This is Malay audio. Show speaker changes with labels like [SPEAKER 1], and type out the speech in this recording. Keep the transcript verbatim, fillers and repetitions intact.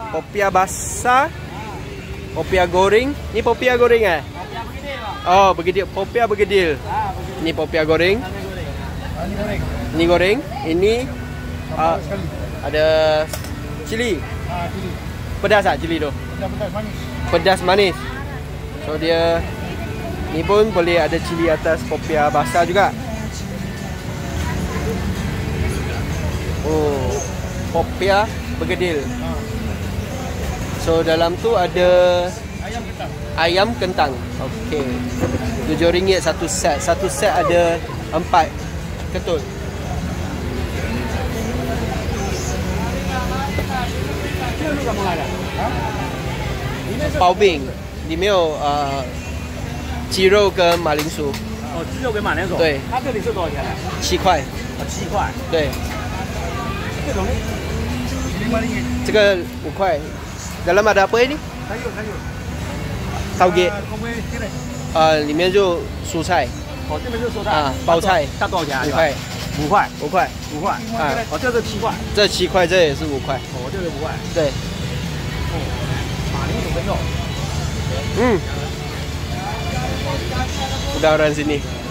[SPEAKER 1] popia basah, popia goreng. Ni popia goreng eh?
[SPEAKER 2] Popia bergedil bang.
[SPEAKER 1] Oh, bergedil. Popia bergedil.
[SPEAKER 2] Ah, bergedil.
[SPEAKER 1] Ni popia goreng.
[SPEAKER 2] Goreng. Ah, ni goreng.
[SPEAKER 1] Ni goreng. Ini uh, ada cili.
[SPEAKER 2] Ah, cili.
[SPEAKER 1] Pedas tak cili tu?
[SPEAKER 2] Pedas-pedas manis.
[SPEAKER 1] Pedas manis. So dia ni pun boleh ada cili atas popia basah juga. Oh, popia bergedil. So dalam tu ada
[SPEAKER 2] Ayam kentang.
[SPEAKER 1] ayam kentang. Okey. tujuh ringgit satu set. Satu set ada empat ketul. Bao bing 里面有呃鸡肉跟马铃薯。
[SPEAKER 2] 哦，鸡肉跟马铃薯。
[SPEAKER 1] 对。
[SPEAKER 2] 它这里是多少钱呢？
[SPEAKER 1] 七块。
[SPEAKER 2] 啊，七块。
[SPEAKER 1] 对。
[SPEAKER 2] 这种呢？lima ringgit。
[SPEAKER 1] 这个五块。Dalam ada apa ini?
[SPEAKER 2] Sayur, sayur.
[SPEAKER 1] Tauge.
[SPEAKER 2] 呃，
[SPEAKER 1] 呃，里面就蔬菜。
[SPEAKER 2] 哦，这边是蔬菜。
[SPEAKER 1] 啊，包菜。
[SPEAKER 2] 大多少钱？
[SPEAKER 1] 五块。
[SPEAKER 2] 五块。
[SPEAKER 1] 五块。
[SPEAKER 2] 五块。啊，哦，这是七块。
[SPEAKER 1] 这七块，这也是五块。
[SPEAKER 2] 哦，这是五块。
[SPEAKER 1] 对。
[SPEAKER 2] 哦，马铃薯跟肉。
[SPEAKER 1] 嗯。Udah orang sini.